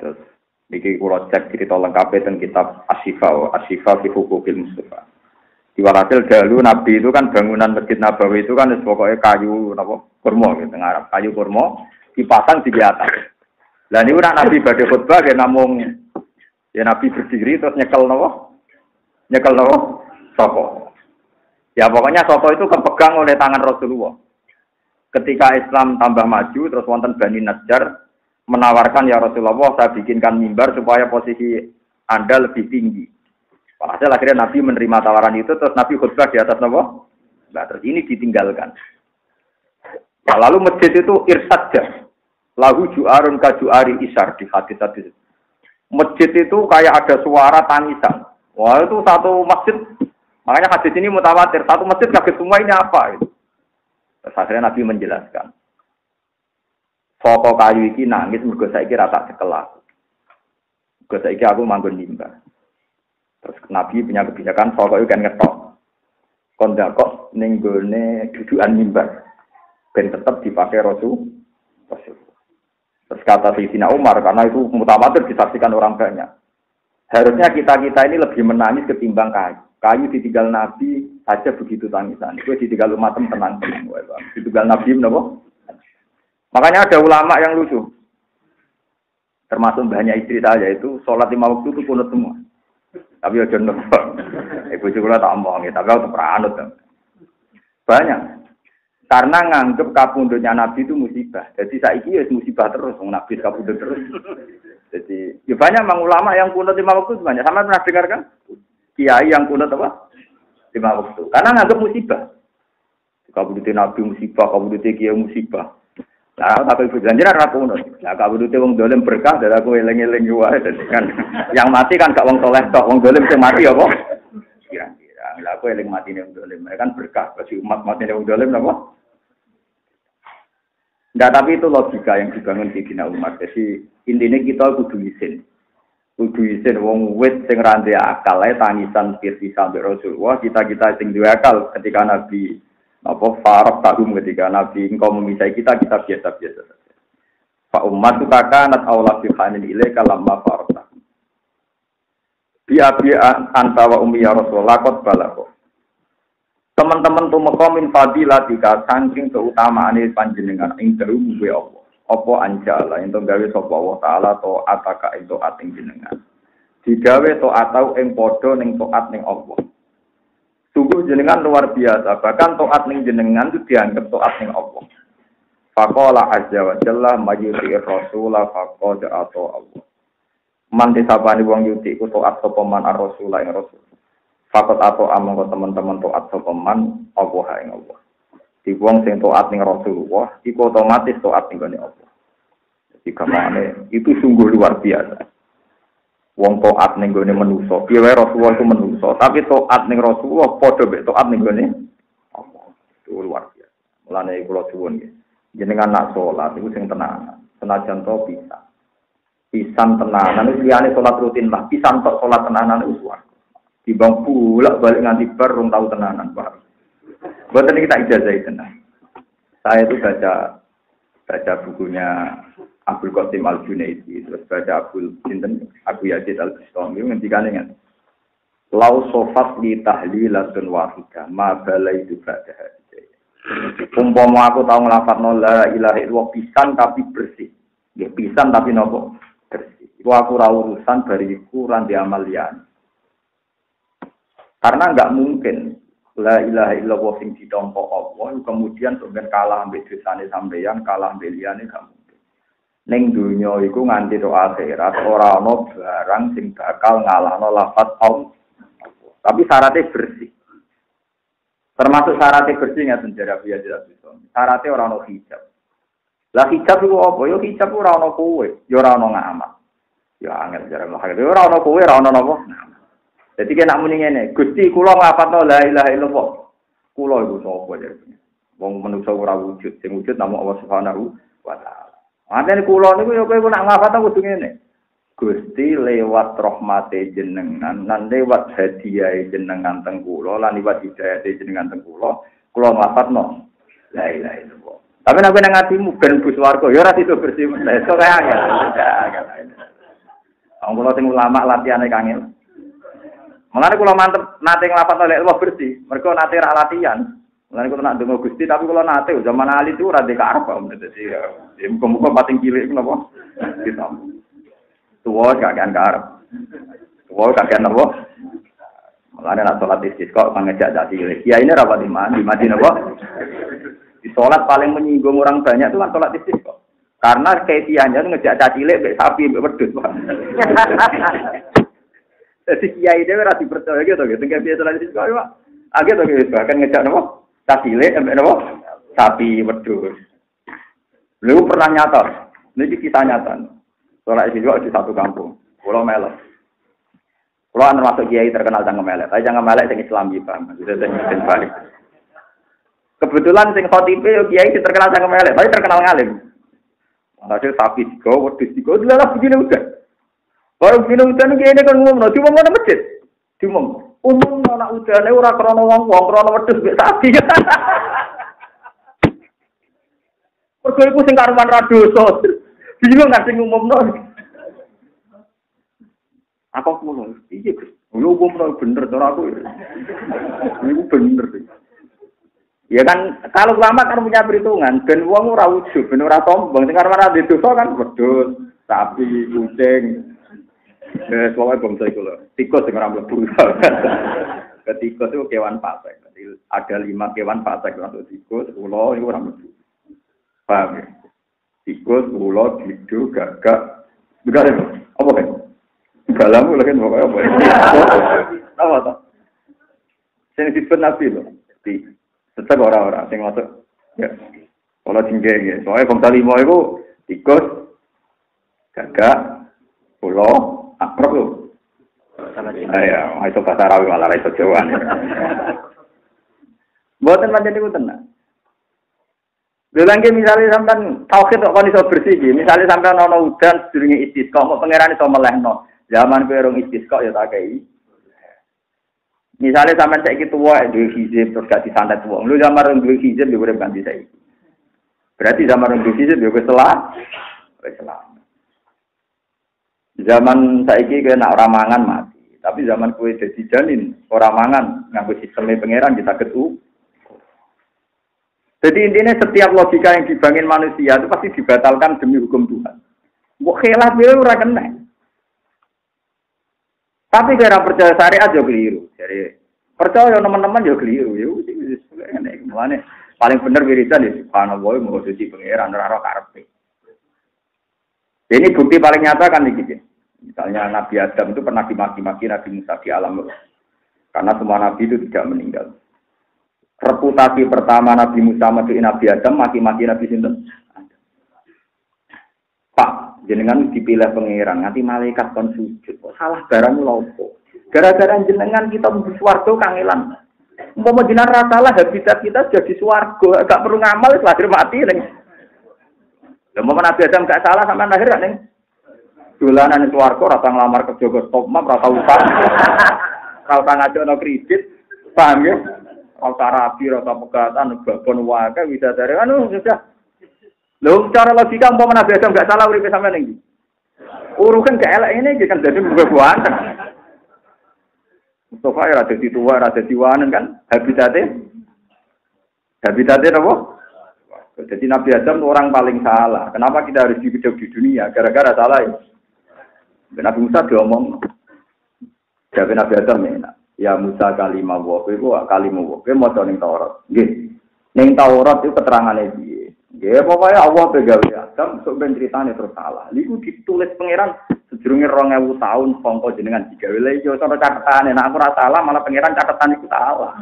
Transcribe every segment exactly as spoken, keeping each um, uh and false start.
Terus niki kula cek cerita lengkap teng kitab Asy-Syifa, Asy-Syifa fi Huquqil Mustafa. Di walhasil dahulu Nabi itu kan bangunan Masjid Nabawi itu kan pokoknya kayu napa kurma gitu ngarep kayu kurma dipasang di atas. Lah niku nek Nabi badhe khutbah nggih namung ya Nabi berdiri terus nyekel napa? Nyekel napa? Soko. Ya pokoknya soko itu kepegang oleh tangan Rasulullah. Ketika Islam tambah maju terus wonten Bani Najjar menawarkan ya Rasulullah saya bikinkan mimbar supaya posisi Anda lebih tinggi. Walhasil akhirnya Nabi menerima tawaran itu terus Nabi khutbah di atas napa? Nah, terus ini ditinggalkan. Nah, lalu masjid itu irsadja. Lahu ju'arun ka ju'ari isar di hadis-hadis. Masjid itu kayak ada suara tangisan. Wah, itu satu masjid. Makanya hadis ini mutawatir. Satu masjid kaget semua ini apa itu. Terus akhirnya Nabi menjelaskan. Soko kayu iki nangis mergo saiki ra tak cekel aku. Mergo saiki aku manggon mimbar. Terus Nabi punya kebijakan soko itu kan ngetok. Kon kok ning gone dudukan mimbar. Ben tetap dipakai Rasul. Rasul. Terus kata Sayyidina Umar karena itu mutawatir disaksikan orang banyak. Harusnya kita-kita ini lebih menangis ketimbang kayu. Kayu ditinggal Nabi saja begitu tangisan. Itu ditinggal umat tenang-tenang. Ditinggal Nabi menapa? Makanya ada ulama yang lucu. Termasuk banyak istri saya itu sholat lima waktu itu kunut semua. Tapi aja nembak. Ibu juga tak omong, tapi aku teranut. Banyak. Karena nganggep kapundutnya Nabi itu musibah. Jadi saiki ya musibah terus, Nabi kapundut terus. Jadi ya banyak mang ulama yang kunut lima waktu itu banyak. Sama pernah dengar kan? Kiai yang kunut apa? Lima waktu. Karena nganggep musibah. Kapundutnya Nabi musibah, kapundutnya kiai musibah. Nah, tapi janjiran ra kunut. Lah kapundute wong dolim berkah dari aku eling-eling wae kan. Yang mati kan gak wong saleh tok, wong dolim sing mati apa? Kira-kira. Lah aku eling matine wong dolim, kan berkah bagi umat matine wong dolim napa? Enggak, tapi itu logika yang dibangun Sayyidina Umar. Jadi intinya kita kudu isin. Kudu isin wong wit sing ra ndek akal ae tangisan pirsi sampe Rasulullah, kita-kita sing duwe akal ketika Nabi apa farq tahum ketika Nabi engkau memisai kita kita biasa-biasa saja. Fa ummatu takanat aula fi khanin ilaika lamma farq. Biya biya anta wa ummi ya Rasulullah qad balagha. Teman-teman tumeka min fadilatika saking keutamaane panjenengan ing dalu wa Allah. Apa anjala ento gawe sapa Allah taala to ataka ento ating jenengan. Digawe to atau ing padha ning taat ning Allah. Sungguh jenengan luar biasa, bahkan taat ning jenengan itu dianggap taat ning Allah. Faqala azza wa jalla mayyuti rasula faqad ata Allah. Man disabani wong yuti ku taat sapa man ar-rasul ing rasul. Faqad ata amangka teman-teman taat sapa man Allah ing Allah. Di wong sing taat ning Rasulullah iku otomatis taat ning Allah. Jadi kamane itu sungguh luar biasa. Wong taat ning gone manusa, piye wae Rasulullah itu manusa, tapi taat ning Rasulullah padha mek taat ning gone Allah. Itu luar biasa. Mulane kula suwun nggih. Jenengan nak salat iku sing tenanan. Senajan to bisa. Pisan tenanan iki liyane salat rutin lah, pisan tok salat tenanan iku suwarga. Dibang pulak balik nganti bar rong tau tenanan, Pak. Mboten iki tak ijazah tenan. Saya itu baca baca bukunya Abdul Qasim Al-Junaidi, terus baca Abdul Sinten Abu Yazid Al-Bistami ngendikane ngene. Lau sofat li tahlilatun wahidah ma balaitu ba'daha. Umpama aku tau nglafadzno la ilaha illallah pisan tapi bersih. Nggih pisan tapi nopo? Bersih. Iku aku ora urusan bariku ora ndek amal liyane. Karena enggak mungkin la ilaha illallah sing ditampa Allah kemudian sampeyan kalah ambek dosane sampeyan, kalah ambek liyane gak mungkin. Ning donya iku nganti tok akhirat ora ana barang sing bakal ngalahno lafaz Allah. Tapi syaratnya bersih. Termasuk syaratnya bersih ngaten jare Abu Yazid Al-Bistami. Syaratnya ora ana hijab. Lah hijab iku apa? Yo hijab ora ana kowe, yo ora ana ngamal. Ya angel jare Allah. Yo ora ana kowe, ora ana napa? Jadi kena muni ngene, Gusti kula nglafatno la ilaha illallah. Kula iku sapa jare. Wong manusa ora wujud, sing wujud namung Allah Subhanahu wa taala. Manten kula niku yo kowe nak nglafatno kudu ngene. Gusti lewat rahmate jenengan lan lewat hadiah jenengan teng kula lan lewat hidayah jenengan teng kula kula nglafatno la ilaha illallah. Tapi nek nang atimu ben bus warga ya ora itu bersih. Iso kaya ya. Wong kula sing ulama latihane kangil. Mulane kula mantep nate nglafat oleh Allah bersih. Mergo nate ra latihan. Mulane kula nak ndonga Gusti tapi kula nate zaman ali itu ora ndek arep om dadi ya muga-muga pating cilik napa. Kita. Tuwa gak kan karep. Tuwa gak kan napa. Mulane nak salat istisqa mangejak dak cilik. Kiai ini rapat di mana? Di Madinah napa? Di salat paling menyinggung orang banyak itu kan salat istisqa. Karena kaifiahnya ngejak cacilik mbek sapi mbek wedhus, Pak. Jadi kiai dhewe ora dipercaya gitu gitu. Tengah biasa lagi kok, Pak. Agak to gitu, kan ngejak napa? Cacilik mbek napa? Sapi wedhus. Lu pernah nyata. Niki kisah nyata. Salat istisqa di satu kampung. Pulau Melok. Pulau anu masuk kiai terkenal jangan melek. Tapi jangan melek sing Islami, Pak. Sudah sing balik. Kebetulan sing khotibe yo kiai terkenal jangan melek, tapi terkenal ngalim. Ada sapi tiga, wedhus tiga, adalah begini udah. Baru begini udah nih ini kan ngomong, cuma mau masjid, cuma umum anak udah nih orang krono wong wong krono wedhus bek sapi. Pergi aku sing karuman radoso, bingung nggak sing umum no. Apa aku mau? Iya, lu umum no bener, cara aku ini bener. Ya kan kalau ulama kan punya perhitungan ben wong ora ujug ben ora sombong sing karep ora dosa kan wedhus, sapi, kucing. Eh soalnya bangsa iku lho. Tikus sing ora mlebu. Ketika itu kewan fasik. Jadi ada lima kewan fasik termasuk tikus, ula iku ora mlebu. Paham ya? Tikus, ula, dido, gagak. Begal itu. Apa kan? Galamu lagi apa apa. Apa to? Sing disebut nabi lho. Di tetap orang-orang yang masuk, ya, kalau tinggi, ya. Soalnya bangsa lima itu tikus, gagak, pulau, akrab itu. Ya, itu bahasa Arabi malah itu Jawa. Buatan macam itu tenang. Bilang misalnya sampai tauhid kok kon iso bersih iki, misalnya sampai ana udan sedurunge istisqa, kok pangeran iso melehno. Zaman kowe rong istisqa ya tak kei. Misalnya sampai saya gitu wah dua hijab terus gak disantet wong. Lu zaman dua hijab dia boleh ganti saya. Berarti zaman dua hijab dia boleh selah, boleh selah. Zaman saya ini kena orang mangan mati. Tapi zaman kue jadi janin orang mangan nganggo sistemnya pangeran kita ketu. Jadi intinya setiap logika yang dibangun manusia itu pasti dibatalkan demi hukum Tuhan. Mbok khilaf ya ora kena. Tapi kira percaya syariat juga keliru. Jadi percaya teman-teman juga keliru. Ya wis ngene iki. Mulane paling bener wiridan ya subhanallah mau suci pangeran ora ora karepe. Ini bukti paling nyata kan iki. Misalnya Nabi Adam itu pernah dimaki-maki Nabi Musa di alam roh. Karena semua nabi itu tidak meninggal. Reputasi pertama Nabi Musa maduin Nabi Adam maki-maki Nabi sinten? Pak, jenengan dipilih pangeran, nanti malaikat kon sujud. Kok salah barang lopo? Gara-gara jenengan kita mlebu swarga kangelan. Umpama jenengan ra salah habitat kita jadi swarga, gak perlu ngamal wis lahir mati ning. Lah umpama Nabi Adam gak salah sampean lahir ning dolanan swarga ora tau nglamar kerja go stop map, ora tau utang. Ora tau ngajono kredit, paham ya? Ora tau rabi, ora tau pegatan, babon wae bisa dari anu sudah. Lho, cara logika umpama Nabi Adam gak salah uripe sampean iki. Urukan gak elek ini kan dadi buah-buahan. Mustafa ya dadi tua, ada diwanen kan habitatnya. Habitatnya apa? Jadi Nabi Adam itu orang paling salah. Kenapa kita harus hidup di dunia? Gara-gara salah ya. Nabi Musa diomong. Jadi Nabi Adam ya. Ya Musa kalimah wa kowe kalimah wa kowe maca ning Taurat. Nggih. Ning Taurat itu keterangane piye? Ya pokoknya Allah pegawe Adam sok ben ceritane terus salah. Niku ditulis pangeran sedurunge rong ewu tahun sangka jenengan digawe lha iki ora catetane nek aku ora salah malah pangeran catetan iku salah.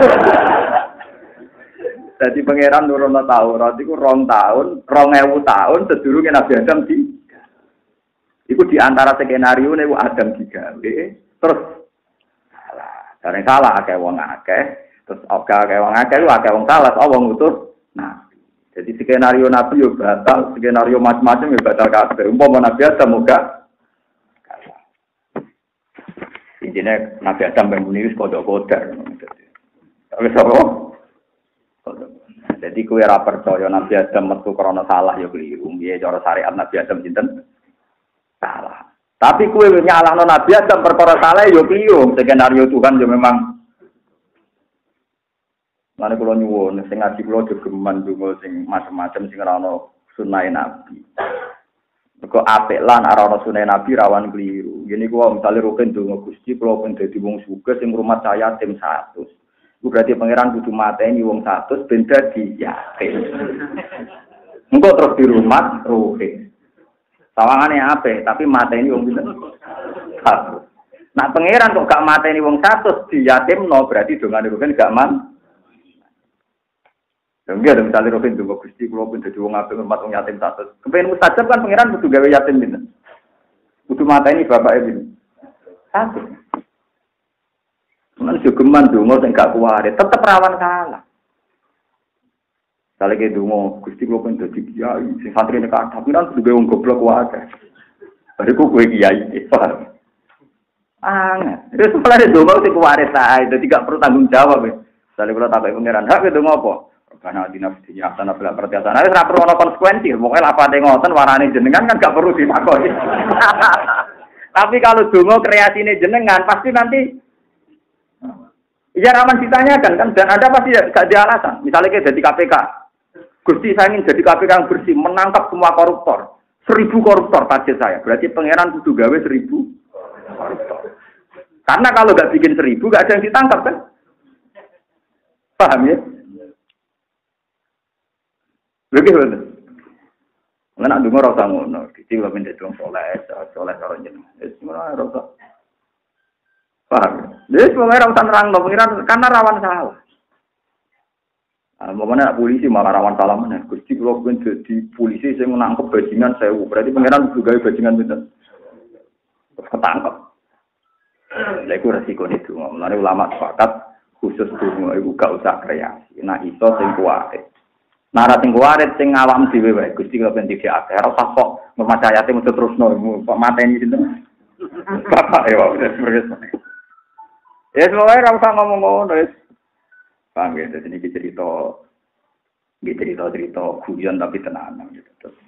Dadi pangeran nurono Taurat iku rong tahun, rong ewu tahun sedurunge Nabi Adam di iku di antara skenario niku Adam digawe terus salah. Karena salah akeh wong akeh, terus akeh wong akeh lu akeh wong salah, Allah ngutus nah jadi skenario Nabi yo batal, skenario macam-macam yo batal kabeh. Umpama Nabi Adam muga intinya Nabi Adam bangun wis kodok-kodok. Wis apa? Jadi kowe ora percaya Nabi Adam metu krana salah yo keliru. Piye cara syariat Nabi Adam sinten? Salah. Tapi kue nyalahno Nabi Adam perkara salah yo kliru, skenario Tuhan yo memang. Mane kula nyuwun sing ngaji kula aja geman donga sing macam-macam sing ora ana sunah Nabi. Mergo apik lan ora ana sunah Nabi rawan kliru. Ngene kuwi misale rukin donga Gusti kula pun dadi wong sugih sing rumah saya tim seratus. Iku berarti pangeran kudu mateni wong seratus ben dadi yatim. Engko terus di rumah ruhin. Sawangane apik tapi mateni wong pinten? Satu. Nah pangeran kok gak mateni wong seratus diyatimno berarti dongane ruhin gak man. Enggak ada misalnya Robin tuh Gusti kalau pun jadi wong apik hormat wong yatim satu. Kepen mustajab kan pangeran kudu gawe yatim pinten. Kudu mateni bapak ini. Satu. Cuman jogeman donga sing gak kuwari tetep rawan salah. Sale ke donga Gusti kalau pun dadi kiai sing santri nek ada piran kudu gawe wong goblok wae. Bariku kowe kiai paham. Ah, wis mulane donga sing kuwari sae dadi gak perlu tanggung jawab. Sale kula tak pangeran hak donga apa? Karena di nafsi ya sana bela pertiasan. Ada ora perlu ana konsekuensi. Pokoke lapate ngoten warane jenengan kan gak perlu ditakoni. Tapi kalau donga kreasine jenengan pasti nanti ya rawan ditanyakan kan dan ada pasti gak ada alasan. Misalnya kayak jadi K P K. Gusti saya ingin jadi K P K yang bersih, menangkap semua koruptor. Seribu koruptor target saya. Berarti pangeran kudu gawe seribu koruptor. Karena kalau gak bikin seribu gak ada yang ditangkap kan? Paham ya? Lagi betul. Nggak nak dengar rasa ngono. Kita kalau minta tuang soleh, soleh kalau jeneng. Semua rasa. Paham? Jadi semua rasa nerang loh pengiran karena rawan salah. Ah, mana polisi malah rawan salah mana? Gusti kalau pun jadi polisi saya menangkap bajingan saya, berarti pengiran juga bajingan betul. Ketangkep. Lalu resiko itu. Mulai ulama sepakat khusus dulu ibu gak usah kreasi. Nah itu sing kuat. Nara sing kuwarit sing awam dhewe wae Gusti kula ben dikek akeh ora usah kok memacayate mesti terusno kok mateni sinten bapak ya wae terus ya semoga ora usah ngomong ngono wis paham ya dadi iki cerita iki cerita cerita guyon tapi tenanan gitu terus